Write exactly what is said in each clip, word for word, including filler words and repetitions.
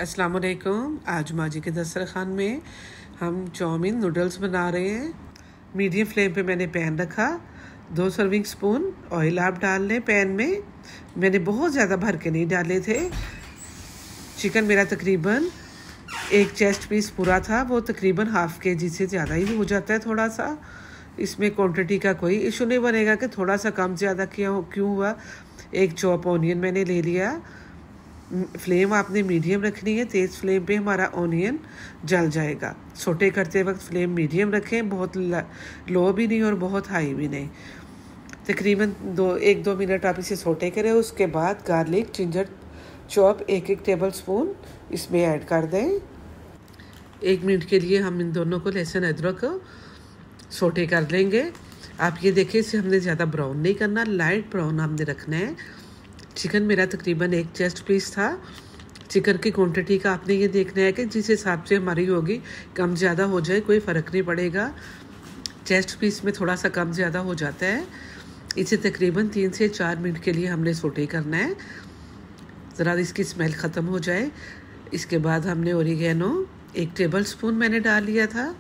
अस्सलाम वालेकुम। आज माँ जी के दस्तरखान में हम चाउमीन नूडल्स बना रहे हैं। मीडियम फ्लेम पे मैंने पैन रखा। दो सर्विंग स्पून ऑयल आप डाल लें पैन में। मैंने बहुत ज़्यादा भर के नहीं डाले थे। चिकन मेरा तकरीबन एक चेस्ट पीस पूरा था, वो तकरीबन हाफ़ के जी से ज़्यादा ही हो जाता है थोड़ा सा। इसमें क्वांटिटी का कोई इशू नहीं बनेगा कि थोड़ा सा कम ज़्यादा क्यों क्यों हुआ। एक चॉप ऑनियन मैंने ले लिया। फ्लेम आपने मीडियम रखनी है, तेज़ फ्लेम पे हमारा ऑनियन जल जाएगा। सोटे करते वक्त फ्लेम मीडियम रखें, बहुत लो भी नहीं और बहुत हाई भी नहीं। तकरीबन दो एक दो मिनट आप इसे सोटे करें। उसके बाद गार्लिक जिंजर चॉप एक एक टेबल स्पून इसमें ऐड कर दें। एक मिनट के लिए हम इन दोनों को लहसुन अदरक सोटे कर लेंगे। आप ये देखें, इसे हमने ज़्यादा ब्राउन नहीं करना, लाइट ब्राउन हमने रखना है। चिकन मेरा तकरीबन एक चेस्ट पीस था। चिकन की क्वांटिटी का आपने ये देखना है कि जिस हिसाब से हमारी होगी, कम ज़्यादा हो जाए कोई फ़र्क नहीं पड़ेगा। चेस्ट पीस में थोड़ा सा कम ज़्यादा हो जाता है। इसे तकरीबन तीन से चार मिनट के लिए हमने सोटे करना है, ज़रा इसकी स्मेल ख़त्म हो जाए। इसके बाद हमने ओरिगेनो एक टेबल स्पून मैंने डाल लिया था।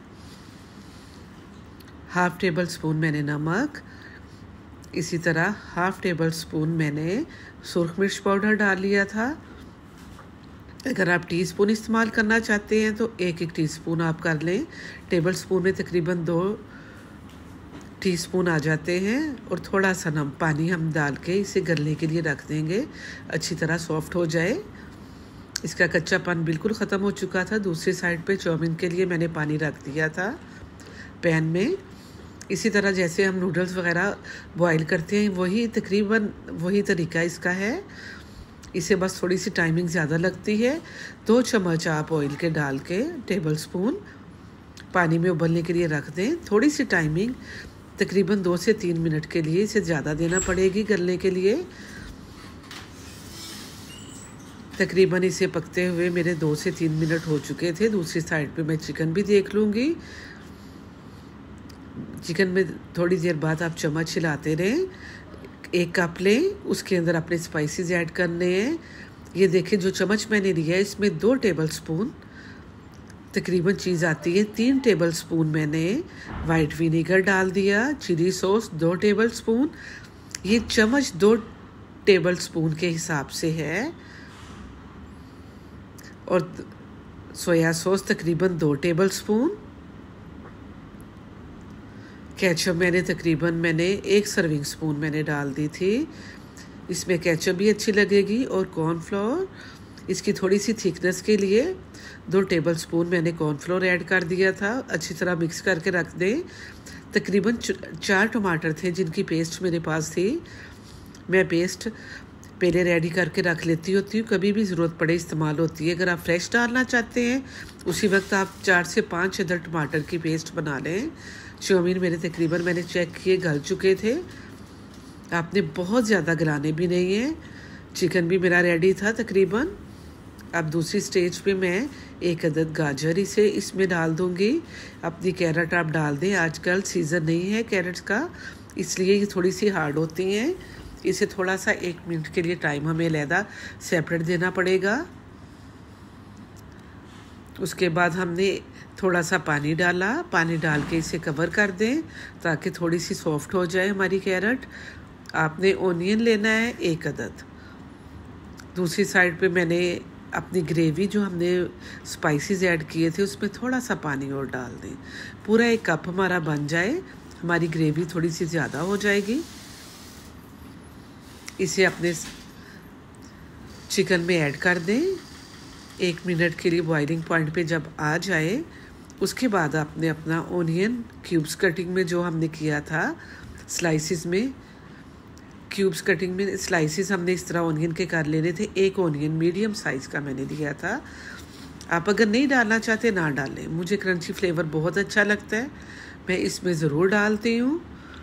हाफ़ टेबल स्पून मैंने नमक, इसी तरह हाफ़ टेबल स्पून मैंने सुरख मिर्च पाउडर डाल लिया था। अगर आप टीस्पून इस्तेमाल करना चाहते हैं तो एक एक टीस्पून आप कर लें। टेबल स्पून में तकरीबन दो टीस्पून आ जाते हैं। और थोड़ा सा नम पानी हम डाल के इसे गलने के लिए रख देंगे, अच्छी तरह सॉफ्ट हो जाए। इसका कच्चापन बिल्कुल ख़त्म हो चुका था। दूसरी साइड पे चाउमीन के लिए मैंने पानी रख दिया था पैन में। इसी तरह जैसे हम नूडल्स वगैरह बॉईल करते हैं, वही तकरीबन वही तरीका इसका है। इसे बस थोड़ी सी टाइमिंग ज़्यादा लगती है। दो चम्मच आप ऑयल के डाल के टेबल स्पून पानी में उबलने के लिए रख दें। थोड़ी सी टाइमिंग तकरीबन दो से तीन मिनट के लिए, इसे ज़्यादा देना पड़ेगी गलने के लिए। तकरीबन इसे पकते हुए मेरे दो से तीन मिनट हो चुके थे। दूसरी साइड पे मैं चिकन भी देख लूँगी। चिकन में थोड़ी देर बाद आप चम्मच हिलाते रहें। एक कप लें, उसके अंदर अपने स्पाइसेस ऐड करने हैं। ये देखें, जो चम्मच मैंने लिया है इसमें दो टेबल स्पून तकरीबन चीज़ आती है। तीन टेबल स्पून मैंने वाइट विनेगर डाल दिया। चिली सॉस दो टेबल स्पून। ये चम्मच दो टेबल स्पून के हिसाब से है। और सोया सॉस तकरीबन दो टेबल स्पून। केचप मैंने तकरीबन मैंने एक सर्विंग स्पून मैंने डाल दी थी। इसमें केचप भी अच्छी लगेगी। और कॉर्नफ्लोर, इसकी थोड़ी सी थिकनेस के लिए दो टेबल स्पून मैंने कॉर्नफ्लोर ऐड कर दिया था। अच्छी तरह मिक्स करके रख दें। तकरीबन चार टमाटर थे जिनकी पेस्ट मेरे पास थी। मैं पेस्ट पहले रेडी करके रख लेती होती हूँ, कभी भी ज़रूरत पड़े इस्तेमाल होती है। अगर आप फ्रेश डालना चाहते हैं उसी वक्त आप चार से पाँच अदर टमाटर की पेस्ट बना लें। चाउमीन मेरे तकरीबन मैंने चेक किए गल चुके थे। आपने बहुत ज़्यादा गलाने भी नहीं है। चिकन भी मेरा रेडी था तकरीबन। अब दूसरी स्टेज पे मैं एक अदद गाजर इसे इसमें डाल दूँगी। अपनी कैरेट आप डाल दें। आजकल सीज़न नहीं है कैरेट्स का, इसलिए ये थोड़ी सी हार्ड होती हैं। इसे थोड़ा सा एक मिनट के लिए टाइम हमें अलहदा सेपरेट देना पड़ेगा। उसके बाद हमने थोड़ा सा पानी डाला। पानी डाल के इसे कवर कर दें ताकि थोड़ी सी सॉफ्ट हो जाए हमारी कैरेट। आपने ओनियन लेना है एक अदद। दूसरी साइड पे मैंने अपनी ग्रेवी जो हमने स्पाइसेस ऐड किए थे उसमें थोड़ा सा पानी और डाल दें। पूरा एक कप हमारा बन जाए, हमारी ग्रेवी थोड़ी सी ज़्यादा हो जाएगी। इसे अपने चिकन में ऐड कर दें। एक मिनट के लिए बॉइलिंग पॉइंट पे जब आ जाए, उसके बाद आपने अपना ओनियन क्यूब्स कटिंग में जो हमने किया था, स्लाइसिस में क्यूब्स कटिंग में स्लाइसिस हमने इस तरह ओनियन के कर लेने थे। एक ओनियन मीडियम साइज़ का मैंने लिया था। आप अगर नहीं डालना चाहते ना डालें। मुझे क्रंची फ्लेवर बहुत अच्छा लगता है, मैं इसमें ज़रूर डालती हूँ।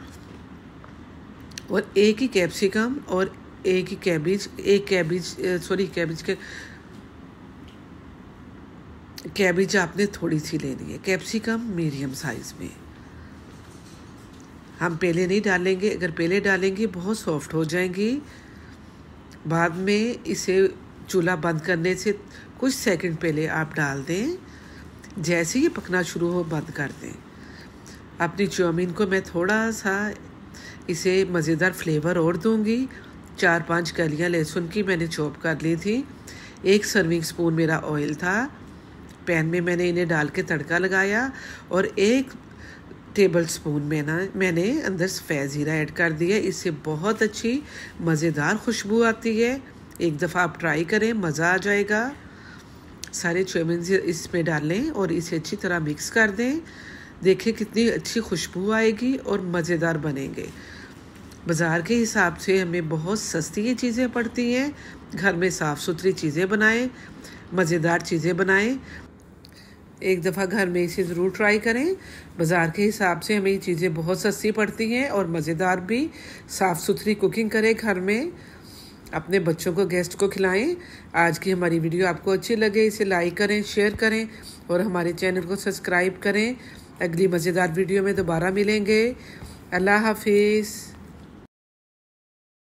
और एक ही कैप्सिकम और एक ही कैबिज एक कैबिज सॉरी कैबिज के कैबिज आपने थोड़ी सी लेनी है। कैप्सिकम मीडियम साइज़ में। हम पहले नहीं डालेंगे, अगर पहले डालेंगे बहुत सॉफ्ट हो जाएंगी। बाद में इसे चूल्हा बंद करने से कुछ सेकंड पहले आप डाल दें। जैसे ही पकना शुरू हो बंद कर दें। अपनी चाउमीन को मैं थोड़ा सा इसे मज़ेदार फ्लेवर और दूंगी। चार पांच कलियां लहसुन की मैंने चॉप कर ली थी। एक सर्विंग स्पून मेरा ऑयल था। पैन में मैंने इन्हें डाल के तड़का लगाया और एक टेबल स्पून में ना मैंने अंदर सफ़ेद ज़ीरा ऐड कर दिया। इससे बहुत अच्छी मज़ेदार खुशबू आती है। एक दफ़ा आप ट्राई करें, मज़ा आ जाएगा। सारे चाउमीन इसमें डालें और इसे अच्छी तरह मिक्स कर दें। देखें कितनी अच्छी खुशबू आएगी और मज़ेदार बनेंगे। बाज़ार के हिसाब से हमें बहुत सस्ती ये चीज़ें पड़ती हैं। घर में साफ़ सुथरी चीज़ें बनाएं, मज़ेदार चीज़ें बनाएं। एक दफ़ा घर में इसे ज़रूर ट्राई करें। बाज़ार के हिसाब से हमें ये चीज़ें बहुत सस्ती पड़ती हैं और मज़ेदार भी। साफ़ सुथरी कुकिंग करें घर में, अपने बच्चों को, गेस्ट को खिलाएं। आज की हमारी वीडियो आपको अच्छी लगे इसे लाइक करें, शेयर करें और हमारे चैनल को सब्सक्राइब करें। अगली मज़ेदार वीडियो में दोबारा मिलेंगे। अल्लाह हाफिज़।